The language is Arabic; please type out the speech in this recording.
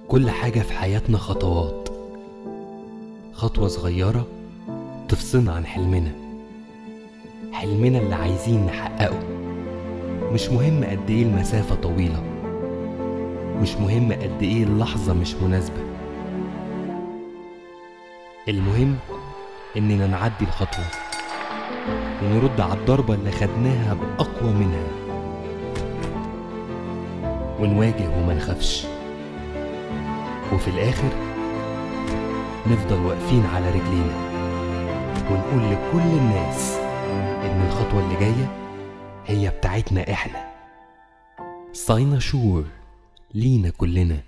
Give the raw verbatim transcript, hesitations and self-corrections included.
كل حاجة في حياتنا خطوات، خطوة صغيرة تفصلنا عن حلمنا حلمنا اللي عايزين نحققه. مش مهم قد ايه المسافة طويلة، مش مهم قد ايه اللحظة مش مناسبة، المهم اننا نعدي الخطوة ونرد على الضربة اللي خدناها بأقوى منها، ونواجه وما نخافش، وفي الآخر نفضل واقفين على رجلينا ونقول لكل الناس إن الخطوة اللي جاية هي بتاعتنا إحنا. CynoSure لينا كلنا.